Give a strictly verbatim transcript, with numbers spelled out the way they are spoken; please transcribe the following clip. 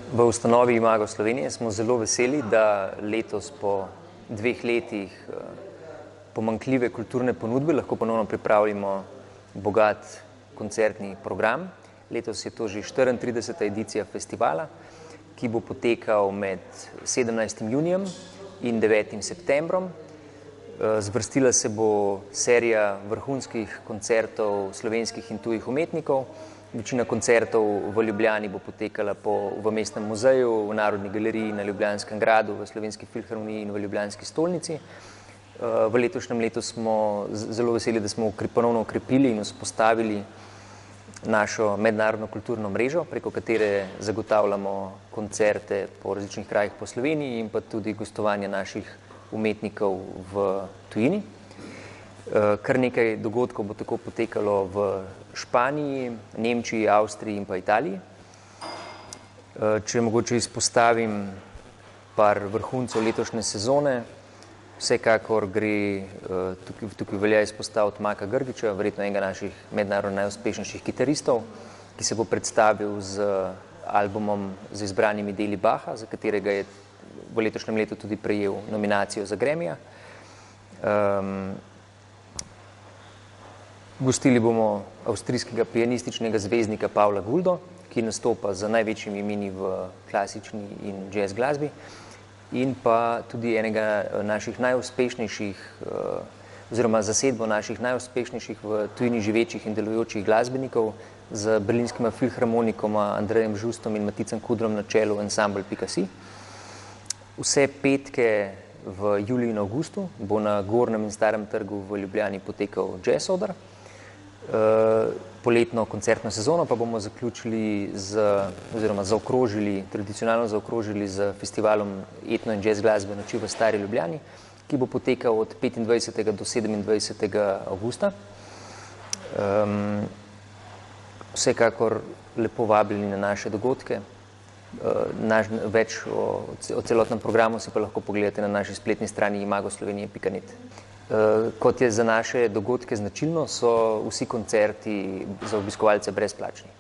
V ustanovi Imago Slovenije smo zelo veseli, da letos po dveh letih pomanjkljive kulturne ponudbe lahko ponovno pripravimo bogat koncertni program. Letos je to že štiriintrideseta edicija festivala, ki bo potekal med sedemnajstim junijem in devetim septembrom. Zvrstila se bo serija vrhunskih koncertov slovenskih in tujih umetnikov. Večina koncertov v Ljubljani bo potekala po, v Mestnem muzeju, v Narodni galeriji na Ljubljanskem gradu, v Slovenski filharmoniji in v Ljubljanski stolnici. V letošnjem letu smo zelo veseli, da smo ponovno okrepili in vzpostavili našo mednarodno kulturno mrežo, preko katere zagotavljamo koncerte po različnih krajih po Sloveniji in pa tudi gostovanje naših umetnikov v tujini. Kar nekaj dogodkov bo tako potekalo v Španiji, Nemčiji, Avstriji in pa Italiji. Če mogoče izpostavim par vrhuncev letošnje sezone, vsekakor gre, tukaj, tukaj velja izpostaviti Maka Grgića, verjetno enega naših mednarodno najuspešnejših kitaristov, ki se bo predstavil z albumom z izbranimi deli Bacha, za katerega je v letošnjem letu tudi prejel nominacijo za Gramija. Um, Gostili bomo avstrijskega pianističnega zvezdnika Pavla Guldo, ki nastopa z največjimi imeni v klasični in jazz glasbi, in pa tudi enega naših najuspešnejših, oziroma zasedbo naših najuspešnejših v tujini živečih in delujočih glasbenikov z berlinskima filharmonikoma Andrejem Žustom in Maticem Kudrom na čelu ansambel pika si. Vse petke v juliju in avgustu bo na Gornjem in Starem trgu v Ljubljani potekal Jazz Oder. Poletno koncertno sezono pa bomo zaključili z, oziroma zaokrožili, tradicionalno zaokrožili z festivalom etno in jazz glasbe Noči v Stari Ljubljani, ki bo potekal od petindvajsetega do sedemindvajsetega avgusta. Um, vsekakor lepo vabljeni na naše dogodke. Naš, več o, o celotnem programu si pa lahko pogledate na naši spletni strani imago slovenije pika net. Kot je za naše dogodke značilno, so vsi koncerti za obiskovalce brezplačni.